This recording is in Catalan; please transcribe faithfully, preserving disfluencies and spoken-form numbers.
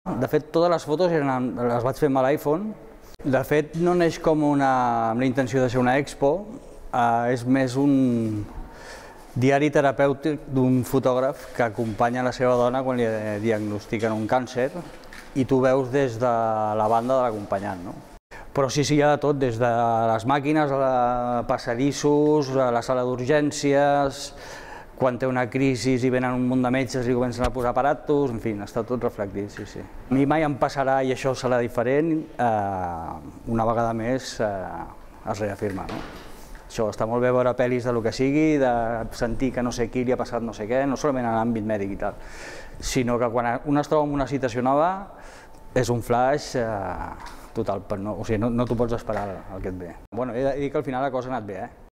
De fet, totes les fotos eren, les vaig fer amb l'iPhone. De fet, no neix com una, amb la intenció de ser una expo, eh, és més un diari terapèutic d'un fotògraf que acompanya la seva dona quan li diagnostiquen un càncer i tu veus des de la banda de l'acompanyant, no? Però sí, sí, hi ha de tot, des de les màquines, a passadissos, a la sala d'urgències, quan té una crisi i venen un munt de metges i comencen a posar aparatos, en fi, està tot reflectit, sí, sí. A mi mai em passarà, i això serà diferent, eh, una vegada més eh, es reafirma, no? Això està molt bé veure pel·lis de lo que sigui, de sentir que no sé qui li ha passat no sé què, no solament en l'àmbit mèdic i tal, sinó que quan un es troba en una situació nova és un flash eh, total, no, o sigui, no, no t'ho pots esperar el que et ve. Bueno, he de dir que al final la cosa ha anat bé, eh?